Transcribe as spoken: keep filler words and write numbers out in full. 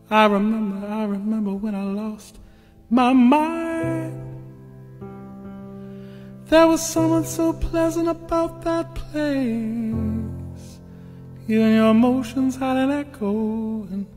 I remember, I remember when I lost my mind. There was something so pleasant about that place. Even your emotions had an echo, and